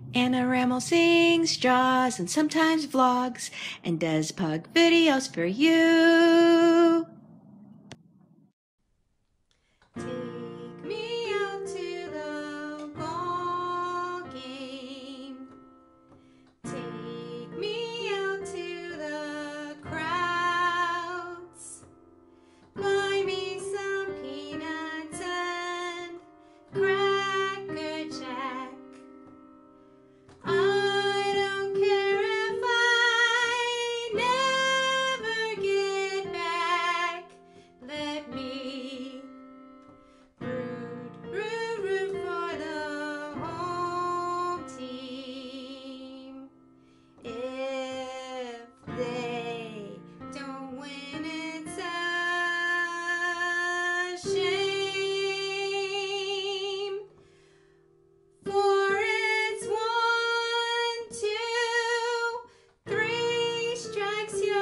Anna Rammel sings, draws, and sometimes vlogs, and does pug videos for you. Take me out to the ball game. Take me out to the crowds. Buy me some peanuts and Cracker Jack. I don't care if I never get back. Let me root for the home team. If they don't win, it's a shame. For it's 1, 2, 3 strikes, you're